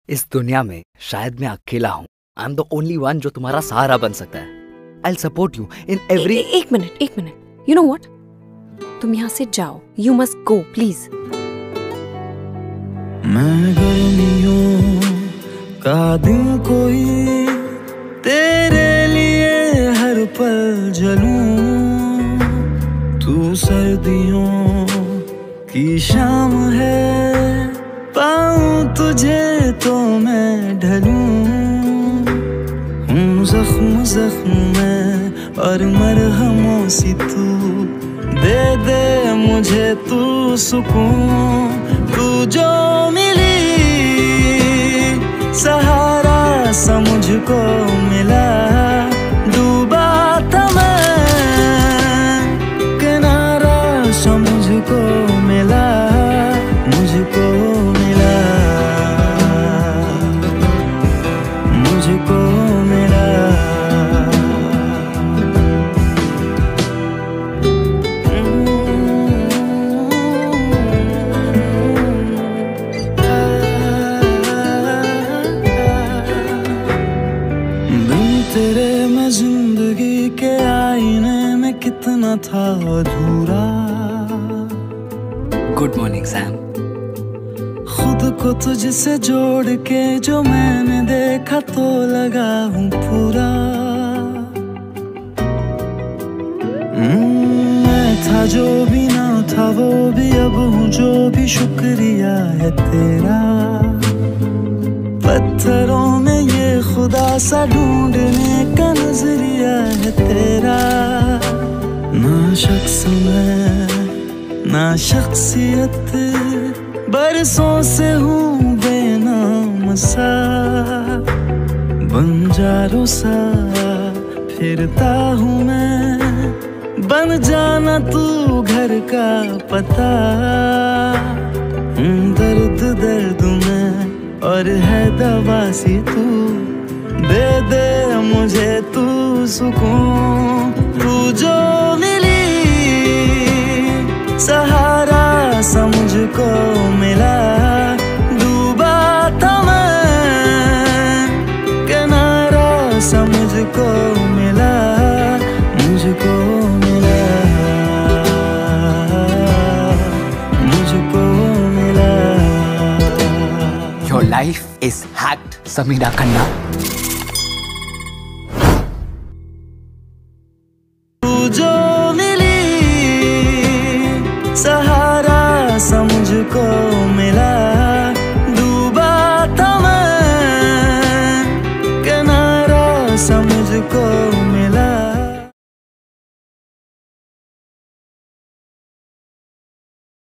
इस दुनिया में शायद मैं अकेला हूँ। I am the only one जो तुम्हारा सहारा बन सकता है। I will support you in every. एक मिनट। यू नो व्हाट, तुम यहाँ से जाओ। You must go please. मैं गर्मियों का दिन कोई तेरे लिए हर पल जलूं, तू सर्दियों की शाम है, पाऊं तुझे तो मैं ढलूं। हूँ जख्म जख्म में और मरहमों सी तू दे दे मुझे तू सुकून। तू जो मिली सहारा सा मुझको मिला, डूबा था मैं किनारा सा मुझको मिला, मुझको मिला, मुझको मिला। बिन तेरे मैं जिंदगी के आईने में कितना था अधूरा। Good morning Sam. खुद को तुझसे जोड़ के जो मैंने देखा तो लगा हूँ पूरा। मैं था जो भी ना था वो भी अब हूँ जो भी, शुक्रिया है तेरा। पत्थरों में ये खुदा सा ढूंढने का नजरिया है तेरा। ना शख्स में ना शख्सियत, बरसों से हूँ बेनाम सा, बंजारों सा फिरता हूँ मैं, बन जाना तू घर का पता। दर्द दर्द में और है दवा सी तू, दे दे मुझे तू सुकून। तू जो मिली सहारा सा मुझको मिला, डूबा था मैं किनारा सा मुझको मिला, मुझको मिला, मुझको मिला। Your life is hacked, Samira Khanna.